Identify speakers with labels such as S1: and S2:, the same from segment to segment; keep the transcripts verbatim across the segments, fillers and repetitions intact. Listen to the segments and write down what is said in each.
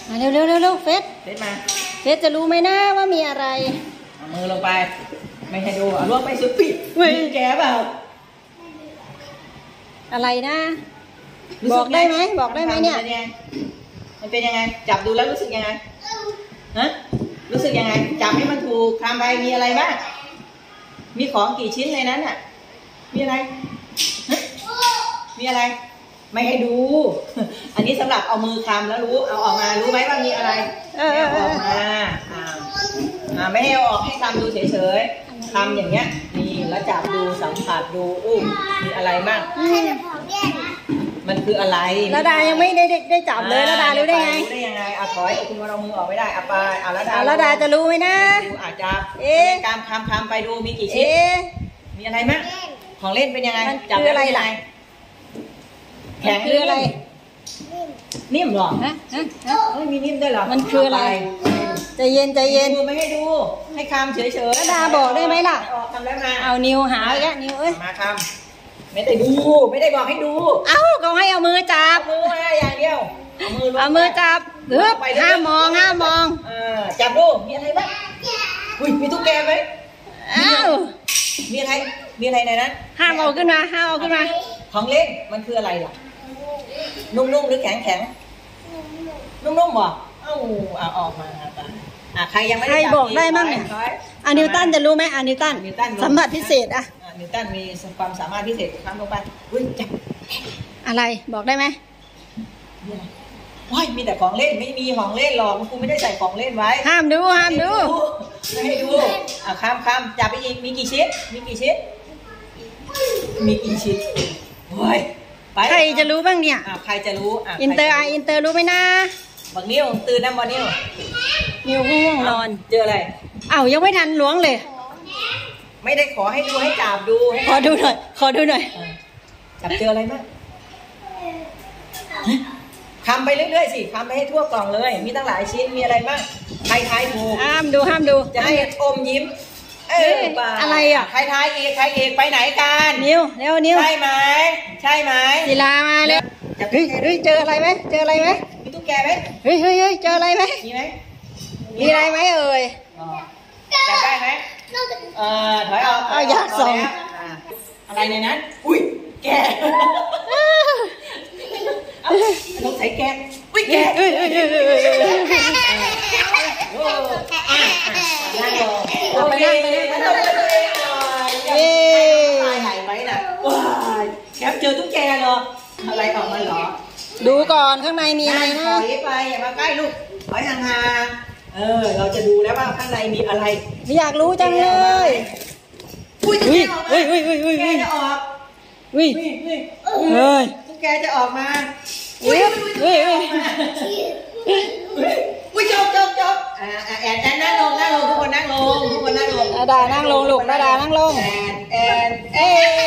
S1: เร็วเร็วเร็วเร็วเฟส
S2: เฟสมา
S1: เฟสจะรู้ไหมนะว่ามีอะไร
S2: เอามือลงไปไม่ให้ดูล่วงไปสุดปิดมีแกเปล่า
S1: อะไรนะบอกได้ไหมบอกได้ไหมเนี่ย
S2: มันเป็นยังไงจับดูแล้วรู้สึกยังไงฮะรู้สึกยังไงจับให้มันถูกทำไปมีอะไรบ้างมีของกี่ชิ้นในนั้นอ่ะมีอะไรมีอะไรไม่ให้ดูอันนี้สำหรับเอามือคำแล้วรู้เอาออกมารู้ไหมว่ามีอะไรเอาออกมาอ่าไม่ให้เอาออกให้คำดูเฉยๆคำอย่างเงี้ยนี่แล้วจับดูสัมผัสดูอู้มีอะไรบ้างมันคืออะไร
S1: ระดายังไม่ได้ได้จับเลยระดารู้ได้ไง
S2: รู้ได้ยังไงอ่ะถอยคุณว่าเรามือออกไม่ได้อ่ะไปอ่ะระดา
S1: ระดาจะรู้ไหมนะ
S2: อาจจะเอ๊ะการคำคำไปดูมีกี่ชิ้นมีอะไรมั้งของเล่นเป็นยังไงจับอะไรล่ะแข็งคืออะไรนิ่มหรอฮะฮะเอ้ยมีนิ่มด้วยหรอ
S1: มันคืออะไรใจเย็นใจเย็น
S2: ไม่ให้ดูให้คำเฉยๆ
S1: ระดาบอกได้ไหมล่ะ
S2: ทำแล้วมา
S1: เอานิ้วหาแกนิ้วเอ้ย
S2: มาคำไม่ได้ดูไม่ได้บอกให้ดู
S1: เอ้าก็ให้เอามือจับ
S2: มือมาอย่างเดียว
S1: เอามือเอามือจับเฮ้ยห้ามมองห้ามมอง
S2: เออจับดูมีอะไรบ้างอุ้ยมีตุ๊กแกไหม
S1: อ้าว
S2: มีอะไรมีอะไรในนั้น
S1: ห้ามเอาขึ้นมาห้ามเอาขึ้นมา
S2: ของเล่นมันคืออะไรล่ะนุ่มๆหรือแข็งแข็งนุ่มๆหรอเอ้าเอาออกมาอ่ะใครยังไม่ได้
S1: ใครบอกได้มั่งเนี่ยอ่ะนิวตันจะรู้ไหมอ่ะนิวตันสัมผัสพิเศษอ่ะ
S2: นิวตันมีความสามารถพิเศษทำลงไปอุ้ยจับ
S1: อะไรบอกได้ไหม
S2: ว้ายมีแต่ของเล่นไม่มีของเล่นหรอกคุณไม่ได้ใส่ของเล่นไว้
S1: ห้ามดูห้ามดู
S2: ไม่ให้ดูอ่ะข้ามข้ามจับไปอีกมีกี่ชิ้นมีกี่ชิ้นมีกี่ชิ้นเฮ้ย
S1: ใครจะรู้บ้างเนี่ย
S2: ใครจะรู้อ่ะ
S1: อินเตอร์อ่ะอินเตอร์รู้ไหมนะ
S2: บักนิ้วตื่นน้ำบักนิ้ว
S1: นิ้วง่วงนอน
S2: เจออะไร
S1: เอ้ายังไม่ทันล้วงเลย
S2: ไม่ได้ขอให้ดูให้จับดู
S1: ขอดูหน่อยขอดูหน่อย
S2: จับเจออะไรบ้างคำไปเรื่อยๆสิคำไปให้ทั่วกล่องเลยมีตั้งหลายชิ้นมีอะไรบ้างใครทายถูก
S1: ห้ามดูห้ามดู
S2: จะให้อมยิ้มเออ
S1: อะไรอ่ะ
S2: ใครทายเอกใครเอกไปไหนกัน
S1: นิ้วเร็วนิ้ว
S2: ใช่ไหมใช่ไหม
S1: ศิลามาเลยเฮ้ยเฮ้ยเจออะไรไหมเจออะไรไหม
S2: มีตุ๊กแกไหม
S1: เฮ้ยเฮ้ยเฮ้ยเจออะไรไหม
S2: มีไหม
S1: มีอะไรไหมเอ่ย
S2: จับได้ไหมเออถอยออก
S1: เอาอยากส่ง
S2: อะไรในนั้นอุ้ยแกต้องใส่แกอุ้ยแกเอ้ยเอ้ยเอ้ยเอ้ยเอ้ยนั่งลงเอาไปนั่งไปนั่งไปนั่งเย้ตายไหนไหมน่ะว้ายแกเจอตุ๊กแกเหรออะไรออกมาเหรอ
S1: ดูก่อนข้างในมีอะไรนะ
S2: ถอยไปอย่ามาใกล้ลูกถอยห่างๆเออเราจะดูแล้วว่าข้างในมีอะไร
S1: อยากรู้จังเลย
S2: อุ้ยตุ๊กแกออกมา
S1: อุ้ยอุ้ยอุ้ยอุ้ย
S2: แกจะออก
S1: อุ้ย
S2: เฮ้ยตุ๊กแกจะออกมาอุ้ยอุ้ยอุ้ยอุ้ยจบจบจบอ่าแอนแอนนั่งลงนั่งลงทุกคนนั่งลงทุกคนนั่งลง
S1: ระดานั่งลงลูกระดานั่งลง
S2: แอนแอนเอ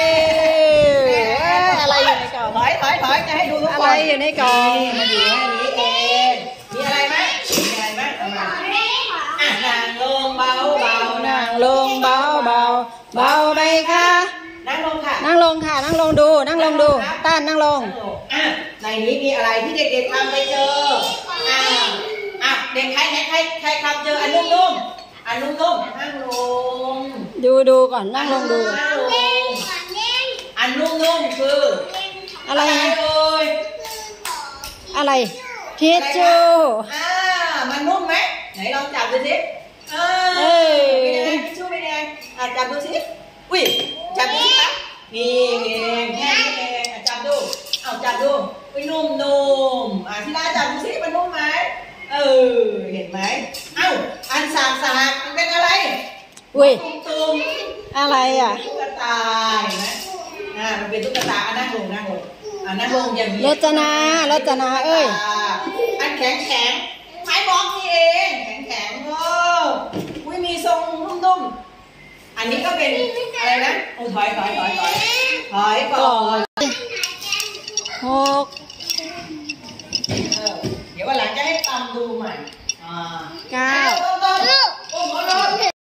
S1: อะไรอยู่ในกล่อง
S2: ถอยถอยถอยจะให้ดูทุกคน
S1: อะไรอยู่ในกล่อง
S2: มาอยู่แค่นี้เองมีอะไรไหมมีอะไรไหมเอามาอ่ะนั่งลงเบาเบา
S1: นั่งลงเบาเบาเบาไหมคะ
S2: นั่งลงค่ะ
S1: นั่งลงค่ะนั่งลงดูนั่งลงดูต้านนั่งลง
S2: อ่ะในนี้มีอะไรที่เด็กๆทำไปเจออ่ะอ่ะเด็กใครใครใครทำเจออันนุ่มๆอันนุ่มๆนั่งลง
S1: ดูดูก่อนนั่งลงดู
S2: อันนุ่มๆคือ
S1: อะไร
S2: เอ่ย
S1: อะไรทิชชู่
S2: อ่ามันนุ่มไหมไหนลองจับดูสิเออเป็นยังไงทิชชู่เป็นยังไงอ่ะจับดูสิอุ้ยจับดูสิคะนี่เองแค่นี้เองจับดูเอาจับดูอุ้ยนุ่มๆอ่ะที่ร้านจับดูสิมันนุ่มไหมเออเห็นไหมเอ้าอันสากสากมันเป็นอะไร
S1: อุ้ย
S2: ตุ้ม
S1: อะไรอ่ะ
S2: ตุ๊กตาเห็นไหมอ่ามันเป็นตุ๊กตานั่งลงนั่งลงอ่านั่งลงอย่างนี้
S1: รจนารจนาเอ้ย
S2: อันแข็งแข็งไม้บล็อกนี่เองแข็งแข็งโอ้อุ้ยมีทรงนุ่มๆอันนี้ก็เป็นอะไรนะโอ้ถอยถอยถอยถอยถอยก่อน